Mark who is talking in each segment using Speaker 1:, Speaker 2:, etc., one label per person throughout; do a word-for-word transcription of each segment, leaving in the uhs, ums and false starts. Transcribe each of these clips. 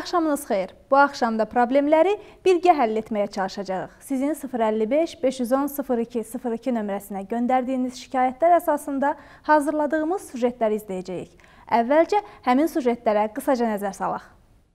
Speaker 1: Axşamınız xeyir. Bu axşamda problemləri birgə həll etməyə çalışacağıq. Sizin sıfır əlli beş beş yüz on sıfır iki sıfır iki nömrəsinə göndərdiyiniz şikayətlər əsasında hazırladığımız sujetləri izləyəcəyik. Əvvəlcə həmin sujetlərə qısaca nəzər salaq.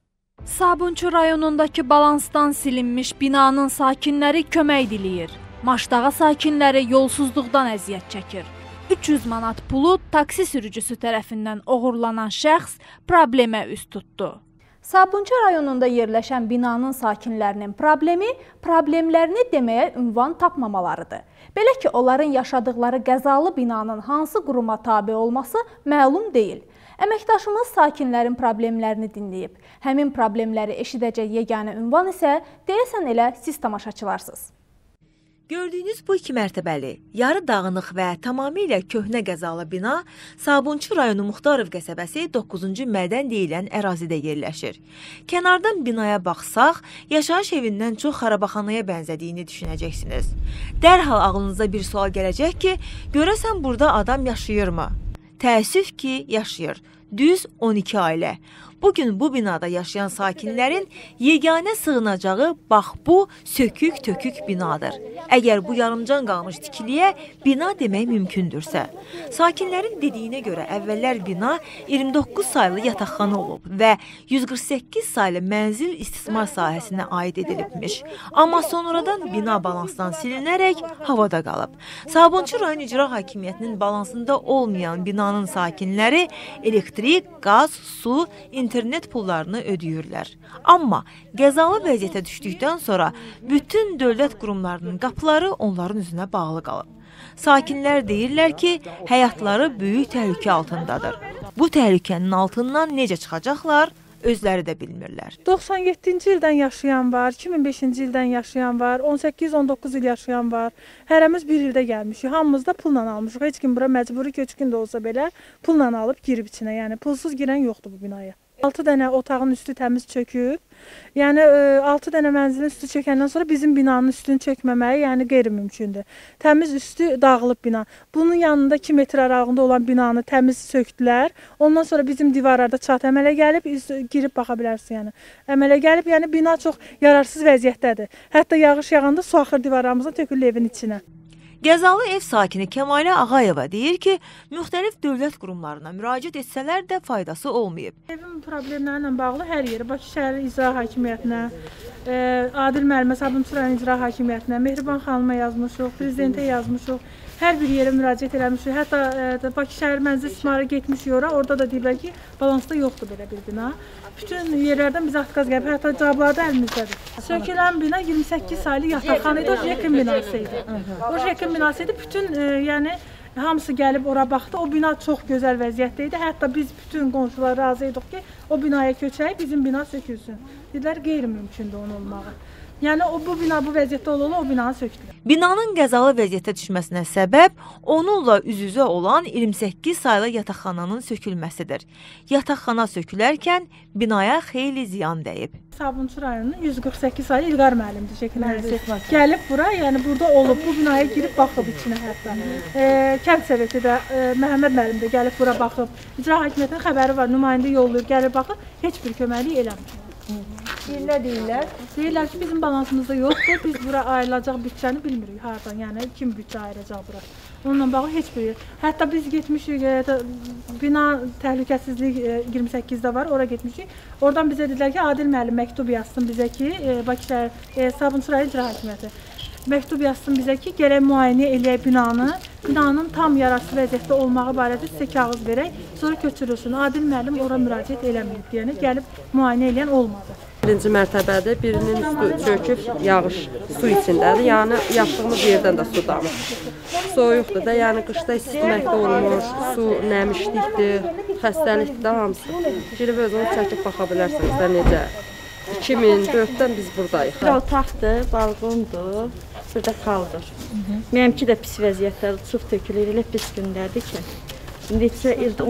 Speaker 2: Sabunçu rayonundakı balansdan silinmiş binanın sakinləri kömək diləyir. Maşdağa sakinləri yolsuzluqdan əziyyət çəkir. üç yüz manat pulu taksi sürücüsü tərəfindən oğurlanan şəxs problemə üst tutdu.
Speaker 1: Sabunçu rayonunda yerləşən binanın sakinlərinin problemi, problemlərini deməyə ünvan tapmamalarıdır. Belə ki, onların yaşadıkları qəzalı binanın hansı quruma tabe olması məlum deyil. Əməkdaşımız sakinlərin problemlərini dinləyib. Həmin problemləri eşidəcək yeganə ünvan isə deyəsən elə siz tamaşaçılarsınız.
Speaker 3: Gördüyünüz bu iki mərtəbəli, yarı dağınıq və tamamilə köhnə qəzalı bina Sabunçu rayonu Muxtarov qəsəbəsi doqquzuncu mədən deyilən ərazidə yerləşir. Kənardan binaya baxsaq, yaşayış evindən çox xarabaxanaya bənzədiyini düşünəcəksiniz. Dərhal ağlınıza bir sual gələcək ki, görəsən burada adam yaşayırmı? Təəssüf ki, yaşayır. Düz on iki ailə. Bugün bu binada yaşayan sakinlərin yeganə sığınacağı bax bu sökük-tökük binadır. Əgər bu yarımcan qalmış tikiliyə bina demək mümkündürsə. Sakinlərin dediyinə görə əvvəllər bina iyirmi doqquz saylı yataqxana olub və yüz qırx səkkiz saylı mənzil istismar sahəsinə aid edilibmiş. Amma sonradan bina balansdan silinərək havada qalıb. Sabunçu rayon icra hakimiyyətinin balansında olmayan binanın sakinləri elektrik, qaz, su, internet pullarını ödəyirlər. Amma qəzalı vəziyyətə düşdükdən sonra bütün dövlət qurumlarının qapıları onların üzünə bağlı qalıb. Sakinlər deyirlər ki, həyatları böyük təhlükə altındadır. Bu təhlükənin altından necə çıxacaqlar, özləri də bilmirlər.
Speaker 4: doxsan yeddinci ildən yaşayan var, iki min beşinci ildən yaşayan var, on səkkiz on doqquz il yaşayan var. Hərəmiz bir ildə gəlmişik. Hamımız da pulla almışıq. Heç kim bura məcburi köçkün də olsa belə pulla alıb girib içinə. Yəni pulsuz girən yoxdur bu binaya. altı dənə otağın üstü təmiz çöküb. Yəni altı dənə mənzilin üstü çökəndən sonra bizim binanın üstünü çökməməyi, yəni qeyri-mümkündür. Təmiz üstü dağılıb bina. Bunun yanında iki metr aralığında olan binanı təmiz söktülər. Ondan sonra bizim divarlarda çat əmələ gəlib, girib baxa bilərsin yəni. Əmələ gəlib, yəni bina çox yararsız vəziyyətdədir. Hətta yağış yağanda su axır divarlarımızdan tökülür evin içinə.
Speaker 3: Qəzalı ev sakini Kəmalə Ağayeva deyir ki, müxtəlif dövlət qurumlarına müraciət etsələr də faydası olmayıb.
Speaker 4: Evin problemlərlə bağlı hər yeri, Bakı şəhəri icra hakimiyyətinə, e, Adil müəllimə, Sabunçu rayon icra hakimiyyətinə, Mehriban xanıma yazmışıq, prezidentə yazmışıq. Hər bir yerə müraciət eləmişik. Hətta e, Bakı şəhər mənzil istismarı getmişik ora, orada da deyirlər ki, balansda yoxdur belə bir bina. Bütün yerlərdən bizə atqaz gəlib, hətta cavabları da əlimizdədir. Sökülən bina iyirmi səkkiz saylı yataqxana idi, o Jekin binası idi. O Jekin binası idi, bütün e, yəni hamısı gəlib ora baxdı. O bina çox gözəl vəziyyətdə idi. Hətta biz bütün qonşular razı idik ki, o binaya köçək, bizim bina sökülsün. Dedilər, qeyri-mümkündür onun olmağı. Yəni o bu bina bu vəziyyətdə olan o binanı sökdülər.
Speaker 3: Binanın qəzalı vəziyyətə düşməsinə səbəb onunla üz-üzə olan iyirmi səkkiz saylı yataqxananın sökülməsidir. Yataqxana sökülərkən binaya xeyli ziyan dəyib.
Speaker 4: Sabunçu rayonunun yüz qırx səkkiz saylı İlqar müəllimdir şəkillərdə. Gəlib bura, yəni burada olub, bu binaya girib baxıb içinə hətta. E, Kənd Soveti də e, Məhəmməd müəllim də gəlib bura baxıb. İcra hakimiyyətinin xəbəri var, nümayəndə yollayır, gəlib baxıb, heç bir köməklik eləmir.
Speaker 1: Deyirlər, deyirlər.
Speaker 4: Deyirlər ki, bizim balansımızda yoxdur, biz bura ayrılacaq bütçəni bilmirik hardan, yəni kim bütçə ayıracaq bura. Onunla bağlı heç bir yer. Hətta biz getmişik, e, bina təhlükəsizlik e, iyirmi səkkizdə var, ora getmişik. Oradan bizə dedilər ki, Adil müəllim məktub yazsın bizə ki, e, Bakı şəhər, e, Sabunçu rayon icra hakimiyyəti məktub yazsın bizə ki, gələk müayinə eləyək binanı, binanın tam yararsız vəziyyətdə olmağı barədə sizə kağız verək, sonra köçürülsün. Adil müəllim ora müraciət eləməyib, yəni gəlib müayinə eləyən olmadı.
Speaker 5: Birinci mərtəbədir, birinin üstü çöküb, yağış su içindədir, yəni yatdığımız yerdən də su damır. Soyuqdur da, yəni qışda istiməkdə olmuş, su nəmişlikdir, xəstəlikdir də hamısı. Girib özünüz çəkib baxa bilərsiniz də necə. iki min dörddən biz buradayıq.
Speaker 6: Bir otaqdır, balqondur, burada qaldır. Mənimki də pis vəziyyətlər, çox tökülür, elə pis gündərdir ki. Neçə ildir,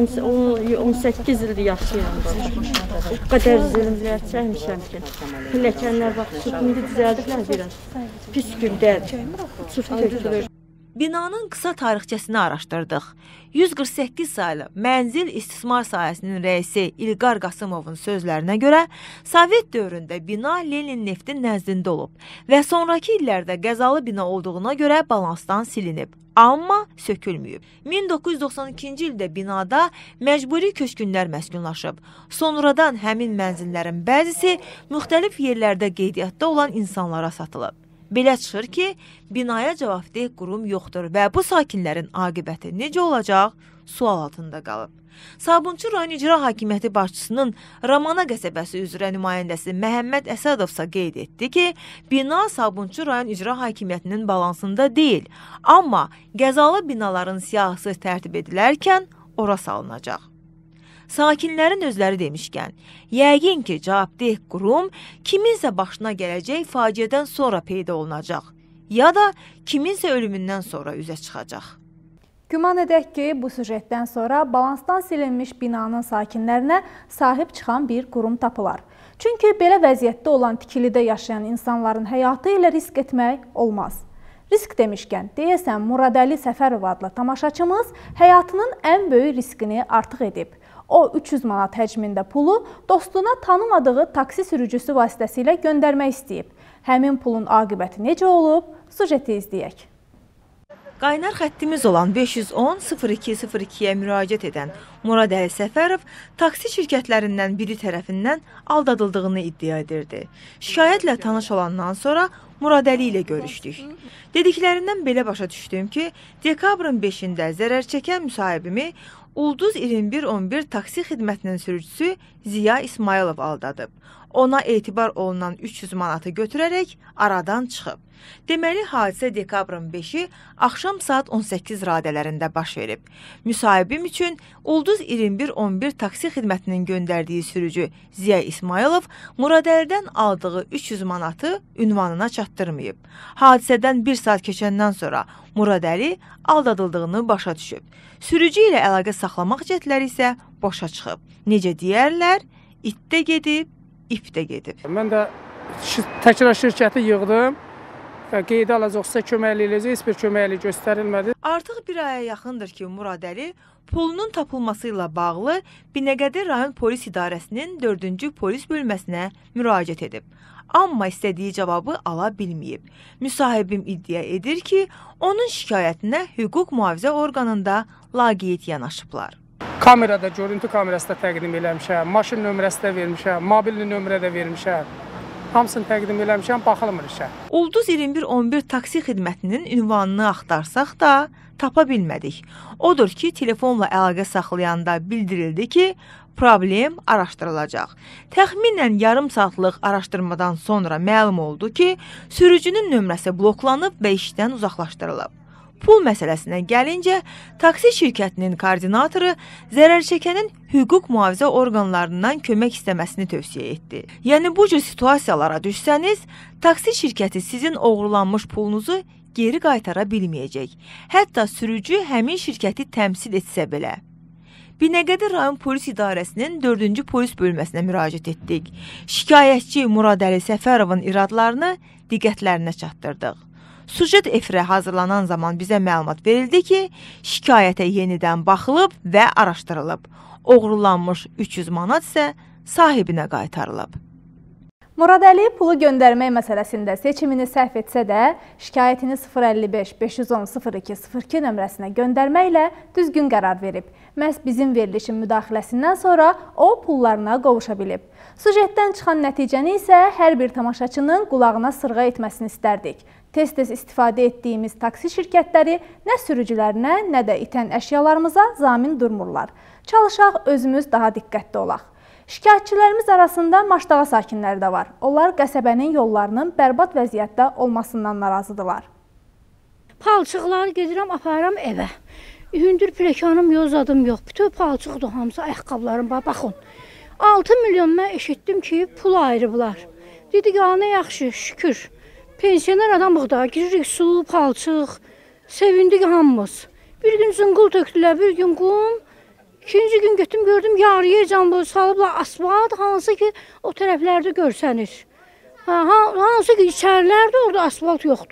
Speaker 6: on səkkiz ildir yaşayıram. O qədər zülmlər çəkmişəm ki. Pilləkənlər bax, indi düzəldiblər biraz. Pis gündədir, çox tökülür.
Speaker 3: Binanın qısa tarixçəsini araşdırdıq. yüz qırx səkkiz saylı Mənzil İstismar Sahəsinin rəisi İlqar Qasımovun sözlərinə görə Sovet dövründə bina Lenin neftin nəzdində olub və sonraki illərdə qəzalı bina olduğuna görə balansdan silinib. Amma sökülməyib. min doqquz yüz doxsan ikinci ildə binada məcburi köçkünlər məskunlaşıb. Sonradan həmin mənzillərin bəzisi müxtəlif yerlərdə qeydiyyatda olan insanlara satılıb. Belə çıxır ki, binaya cavabdeh qurum yoxdur və bu sakinlərin aqibəti necə olacaq, sual altında qalıb. Sabunçu rayon İcra Hakimiyyəti başçısının Ramana qəsəbəsi üzrə nümayəndəsi Məhəmməd Əsədovsa qeyd etdi ki, bina Sabunçu rayon İcra Hakimiyyətinin balansında deyil, amma qəzalı binaların siyahısı tərtib edilərkən ora salınacaq. Sakinlərin özləri demişkən, yəqin ki, cavabdeh qurum kiminsə başına gələcək faciədən sonra peyda olunacaq, ya da kiminsə ölümündən sonra üzə çıxacaq.
Speaker 1: Güman edək ki, bu süjetdən sonra balansdan silinmiş binanın sakinlərinə sahib çıxan bir qurum tapılar. Çünki belə vəziyyətdə olan tikilidə yaşayan insanların həyatı ilə risk etmək olmaz. Risk demişkən, deyəsən Muradəli Səfərov adlı tamaşaçımız həyatının ən böyük riskini artıq edib. O üç yüz manat həcmində pulu dostuna tanımadığı taksi sürücüsü vasitəsilə göndərmək istəyib. Həmin pulun aqibəti necə olub? Sujeti izləyək.
Speaker 3: Qaynar xəttimiz olan beş yüz on sıfır iki sıfır ikiyə müraciət edən Muradəli Səfərov taksi şirkətlərindən biri tərəfindən aldadıldığını iddia edirdi. Şikayətlə tanış olandan sonra Muradəli ilə görüşdük. Dediklərindən belə başa düşdüm ki, dekabrın beşində zərər çəkən müsahibimi Ulduz iyirmi bir on bir taksi xidmətinin sürücüsü Ziya İsmailov aldadıb. Ona etibar olunan üç yüz manatı götürərək aradan çıxıb. Deməli, hadisə dekabrın beşi axşam saat on səkkiz radələrində baş verib. Müsahibim üçün Ulduz iyirmi bir on bir taksi xidmətinin göndərdiyi sürücü Ziya İsmailov Muradəlidən aldığı üç yüz manatı ünvanına çatdırmayıb. Hadisədən bir saat keçəndən sonra Muradəli aldadıldığını başa düşüb. Sürücü ilə əlaqə saxlamaq cəhdləri isə boşa çıxıb. Necə deyərlər, it də gedib, ip də gedib.
Speaker 7: Mən də təkrar şirkəti yığdım. Qeydə alacaqsa köməkli eləyəcək, heç bir köməkli göstərilmədi.
Speaker 3: Artıq bir aya yaxındır ki, Muradəli pulunun tapılması ilə bağlı Binəqədi rayon polis idarəsinin dördüncü polis bölməsinə müraciət edib. Amma istədiyi cavabı ala bilməyib. Müsahibim iddia edir ki, onun şikayətinə hüquq mühafizə orqanında laqeyd yanaşıblar.
Speaker 7: Kamerada, görüntü kamerasında təqdim eləmişəm, maşın nömrəsi də vermişəm, mobilli nömrə də vermişəm. Hamısını təqdim eləmişəm, baxılmır işə.
Speaker 3: Ulduz iyirmi bir on bir taksi xidmətinin ünvanını axtarsaq da tapa bilmədik. Odur ki, telefonla əlaqə saxlayanda bildirildi ki, problem araşdırılacaq. Təxminən yarım saatlıq araşdırmadan sonra məlum oldu ki, sürücünün nömrəsi bloklanıb və işdən uzaqlaşdırılıb. Pul məsələsinə gəlincə, taksi şirkətinin koordinatoru zərər çəkənin hüquq mühafizə orqanlarından kömək istəməsini tövsiyə etdi. Yəni, bu cür situasiyalara düşsəniz, taksi şirkəti sizin oğurlanmış pulunuzu geri qaytara bilməyəcək. Hətta sürücü həmin şirkəti təmsil etsə belə. Binəqədi rayon polis idarəsinin dördüncü polis bölməsinə müraciət etdik. Şikayətçi Muradəli Səfərovun iradlarını diqqətlərinə çatdırdıq. Sujet efirə hazırlanan zaman bizə məlumat verildi ki, şikayətə yenidən baxılıb və araşdırılıb. Oğurlanmış üç yüz manat isə sahibinə qaytarılıb.
Speaker 1: Muradəli pulu göndərmək məsələsində seçimini səhv etsə də, şikayətini sıfır əlli beş beş yüz on sıfır iki sıfır iki nömrəsinə göndərməklə düzgün qərar verib. Məhz bizim verilişin müdaxiləsindən sonra o pullarına qovuşa bilib. Sujetdən çıxan nəticəni isə hər bir tamaşaçının qulağına sırğa etməsini istərdik. Tez-tez istifadə etdiyimiz taksi şirkətləri nə sürücülərinə, nə də itən əşyalarımıza zamin durmurlar. Çalışaq, özümüz daha diqqətli olaq. Şikayətçilərimiz arasında Maşdağa sakinləri də var. Onlar qəsəbənin yollarının bərbad vəziyyətdə olmasından narazıdırlar.
Speaker 8: Palçıqları gedirəm, aparam evə. Hündür plekanım, yozadım yox. Bütün palçıqdır hamısı, ayaqqabılarım, baxın. altı milyon mən eşitdim ki, pul ayırıblar. Dedik, nə yaxşı, şükür. Pensioner adamıq da, giririk su, palçıq, sevindik hamımız. Bir gün zınqıl tökdülər, bir gün qum. İkinci gün götüm gördüm, yarıyacan bu salıblar asfalt, hansı ki o tərəflərdə görsənir. Ha, hansı ki içərilərdə orada asfalt yoxdur.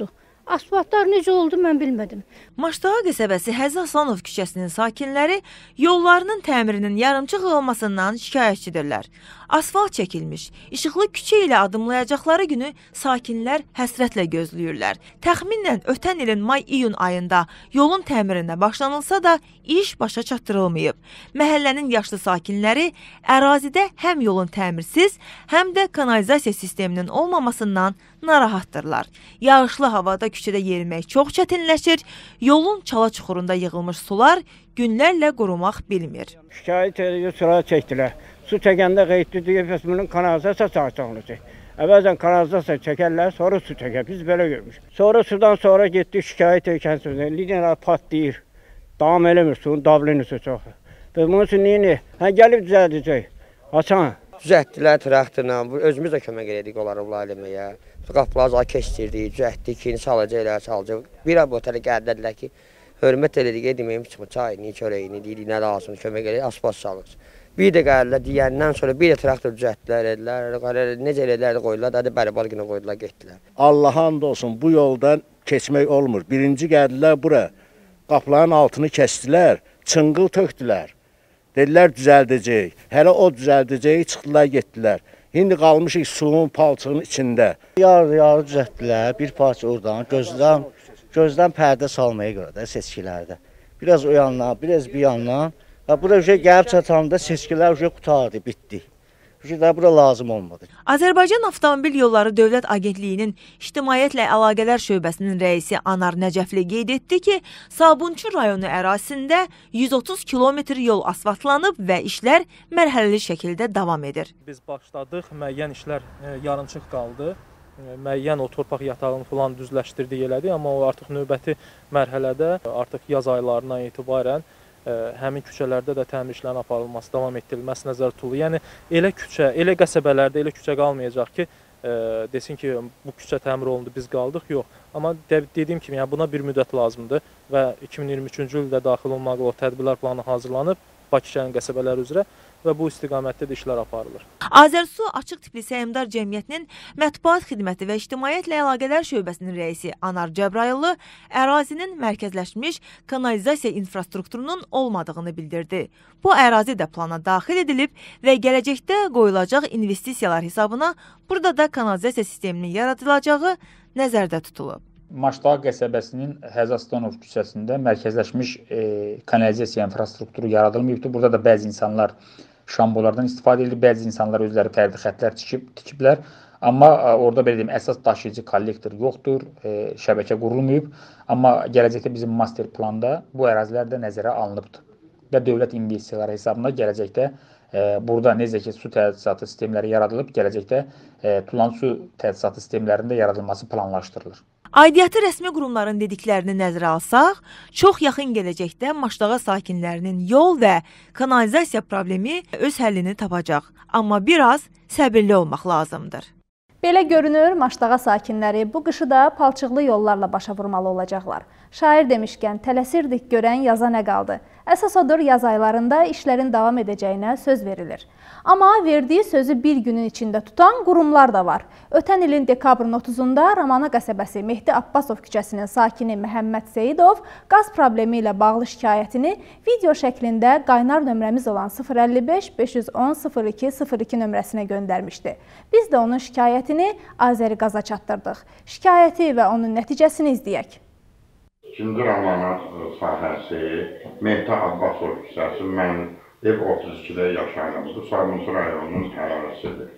Speaker 8: Asfaltlar necə oldu mən bilmədim.
Speaker 3: Maşdağa qəsəbəsi Həzi Aslanov küçəsinin sakinləri yollarının təmirinin yarımçıq olmasından şikayətçidirlər. Asfalt çəkilmiş, işıqlı küçə ilə adımlayacaqları günü sakinlər həsrətlə gözləyirlər. Təxminən ötən ilin may-iyun ayında yolun təmirinə başlanılsa da iş başa çatdırılmayıb. Məhəllənin yaşlı sakinləri ərazidə həm yolun təmirsiz, həm də kanalizasiya sisteminin olmamasından narahatdırlar. Yağışlı havada küçədə yerimək çox çətinləşir, yolun çala çuxurunda yığılmış sular günlərlə qurumaq bilmir.
Speaker 9: Şikayət ediyor, sıra çəkdilər. Su çəkəndə qeydli deyib, bunun kanalizasiya çəkəcəklər. Əvvəlcən kanalizasiya çəkərlər, sonra su çəkər. Biz belə görmüşük. Sonra sudan sonra getdik şikayət edən sözlər. Linealar patlayır. Davam eləmir, suyun davlenisi çox. Və bunun üçün niyə? Hə, gəlib düzəldəcək. Açan.
Speaker 10: Düzəltdilər traktorla, özümüz də kömək elədik onlara bunlar eləməyə. Qapıları keçdirdik, düzəltdik, ikinci çalacaq elə çalacaq. Bir ay bu otele gəldilər ki, hörmət elədik, edməyim çıxmı, çayını, çörəyini, deyirik, nə lazım, kömək elədik, asfalt salırız. Bir də gəlirlər, deyəndən sonra bir də traktor düzəltdilər, edilər, necə elədilər, qoydular, hadi bəri-bal günə qoydular, getdilər.
Speaker 11: Allah hamd olsun, bu yoldan keçmək olmur. Birinci gəldilər bura, qapıların altını kəsdilər, çınqıl tökdülər. Dedilər düzəldəcək, hələ o düzəldəcəyi çıxdılar, getdilər. İndi qalmışıq suyun, palçığın içində.
Speaker 12: Yarı-yarı düzəltdilər, bir parça oradan, gözdən, gözdən pərdə salmaya görə də seçkilərdə. Biraz o yandan, biraz bir yandan. Bura gəlib çatanda seçkilər qutardı, bitdi. Bura lazım olmadı.
Speaker 3: Azərbaycan Avtomobil Yolları Dövlət Agentliyinin İctimaiyyətlə Əlaqələr Şöbəsinin rəisi Anar Nəcəfli qeyd etdi ki, Sabunçu rayonu ərazisində yüz otuz kilometr yol asfaltlanıb və işlər mərhələli şəkildə davam edir.
Speaker 13: Biz başladıq, müəyyən işlər yarımçıq qaldı. Müəyyən o torpaq yatağını falan düzləşdirdik elədik, amma o artıq növbəti mərhələdə artıq yaz aylarından etibarən həmin küçələrdə də təmir işlərinin aparılması, davam etdirilməsi nəzərdə tutulur. Yəni elə küçə, elə qəsəbələrdə elə küçə qalmayacaq ki, e, desin ki, bu küçə təmir olundu, biz qaldıq. Yox. Amma de dediyim kimi, yəni buna bir müddət lazımdır və iki min iyirmi üçüncü ildə daxil olmaqla o tədbirlər planı hazırlanıb Bakı şəhərinin qəsəbələri üzrə və bu istiqamətdə də işlər aparılır.
Speaker 3: Azərsu Açıq Tipli Səhmdar Cəmiyyətinin Mətbuat Xidməti və İctimaiyyətlə Əlaqələr Şöbəsinin rəisi Anar Cəbrayıllı ərazinin mərkəzləşmiş kanalizasiya infrastrukturunun olmadığını bildirdi. Bu ərazi də plana daxil edilib və gələcəkdə qoyulacaq investisiyalar hesabına burada da kanalizasiya sisteminin yaradılacağı nəzərdə tutulub.
Speaker 14: Maşdağa qəsəbəsinin Həzi Aslanov küçəsində mərkəzləşmiş e, kanalizasiya infrastrukturu yaradılmayıbdır. Burada da bəzi insanlar şambolardan istifadə edir, bəzi insanlar özləri fərdi xətlər tikib, tikiblər. Amma e, orada belə deyim, əsas daşıyıcı kollektor yoxdur, e, şəbəkə qurulmayıb. Amma gələcəkdə bizim master planda bu ərazilər də nəzərə alınıbdır. Və dövlət investisiyaları hesabında gələcəkdə e, burada necə ki su tədrisatı sistemləri yaradılıb, gələcəkdə e, tutulan su tədrisatı sistemlərinin də yaradılması planlaşdırılır.
Speaker 3: Aidiyyatı rəsmi qurumların dediklərini nəzərə alsaq, çox yaxın gələcəkdə Maşdağa sakinlərinin yol və kanalizasiya problemi öz həllini tapacaq. Amma biraz səbirli olmaq lazımdır.
Speaker 1: Belə görünür, Maşdağa sakinləri bu qışı da palçıqlı yollarla başa vurmalı olacaqlar. Şair demişkən, tələsirdik görən yaza nə qaldı? Əsas odur, yaz aylarında işlərin davam edəcəyinə söz verilir. Amma verdiyi sözü bir günün içində tutan qurumlar da var. Ötən ilin dekabrın otuzunda Ramana qəsəbəsi Mehdi Abbasov küçəsinin sakini Məhəmməd Seyidov qaz problemi ilə bağlı şikayətini video şəklində qaynar nömrəmiz olan sıfır əlli beş beş yüz on sıfır iki sıfır iki nömrəsinə göndərmişdi. Biz də onun şikayətini Azəri Qaza çatdırdıq. Şikayəti və onun nəticəsini izləyək.
Speaker 15: İkinci Ramana sahəsi Mehdi Abbasov küçəsi, mən ev otuz ikidə yaşayıram. Bu Sabunçu rayonunun ərazisidir.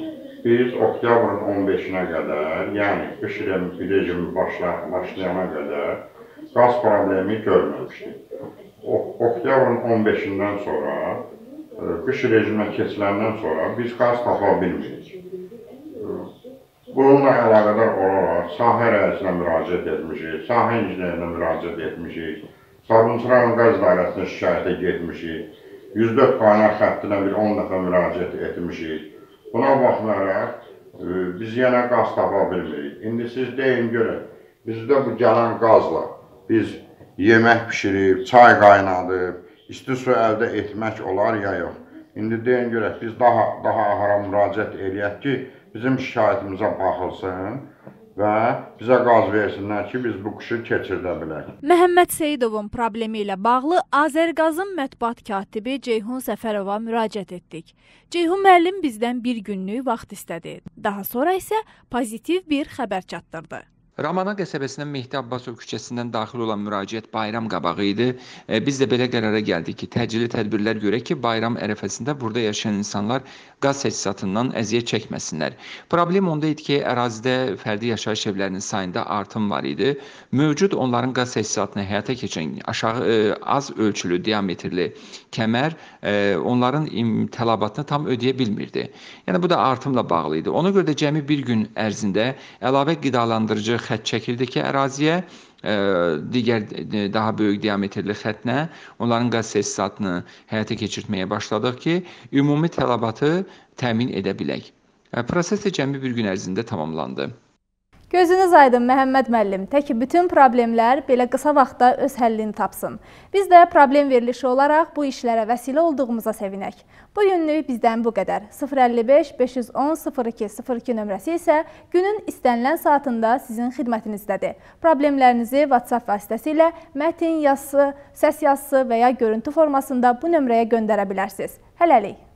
Speaker 15: Biz oktyabrın on beşinə qədər, yəni qış rejimi başlayana qədər qaz problemi görməmişdik. Oktyabrın on beşindən sonra, qış rejiminə keçiləndən sonra biz qaz tapa bilmirik. Bununla əlaqədar olaraq sahə rəisinə müraciət etmişik, sahə incinerinə müraciət etmişik, Sabunçu rayon qaz dairəsinə şikayətə getmişik, yüz dörd qaynar xəttinə bir on dəfə müraciət etmişik. Buna baxmayaraq, biz yenə qaz tapa bilmirik. İndi siz deyin görək, bizdə bu gələn qazla biz yemək pişirib, çay qaynadıb, isti su əldə etmək olar ya yox. İndi deyin görək, biz daha, daha ahara müraciət eləyək ki, bizim şikayətimizə baxılsın və bizə qaz versinlər ki, biz bu qışı keçirdə bilək.
Speaker 2: Məhəmməd Seyidovun problemi ilə bağlı Azərqazın mətbuat katibi Ceyhun Səfərova müraciət etdik. Ceyhun müəllim bizdən bir günlük vaxt istədi. Daha sonra isə pozitiv bir xəbər çatdırdı.
Speaker 16: Ramana qəsəbəsindən Mehdi Abbasov küçəsindən daxil olan müraciət bayram qabağı idi. Biz də belə qərara gəldik ki, təcili tədbirlər görək ki, bayram ərəfəsində burada yaşayan insanlar qaz təchizatından əziyyət çəkməsinlər. Problem onda idi ki, ərazidə fərdi yaşayış evlərinin sayında artım var idi. Mövcud onların qaz təchizatını həyata keçən aşağı az ölçülü, diametrli kəmər onların tələbatını tam ödəyə bilmirdi. Yəni bu da artımla bağlı idi. Ona görə də cəmi bir gün ərzində əlavə qidalandırıcı xətt çəkildi ki, əraziyə digər daha böyük diametrli xəttlə onların qaz təchizatını həyata keçirtməyə başladıq ki, ümumi tələbatı təmin edə bilək. Proses də cəmi bir gün ərzində tamamlandı.
Speaker 1: Gözünüz aydın Məhəmməd müəllim, tək ki bütün problemlər belə qısa vaxtda öz həllini tapsın. Biz də problem verilişi olaraq bu işlərə vəsilə olduğumuza sevinək. Bu günlük bizdən bu qədər. sıfır əlli beş beş yüz on sıfır iki sıfır iki nömrəsi isə günün istənilən saatında sizin xidmətinizdədir. Problemlərinizi WhatsApp vasitəsilə mətin yazısı, səs yazısı və ya görüntü formasında bu nömrəyə göndərə bilərsiniz. Hələlik.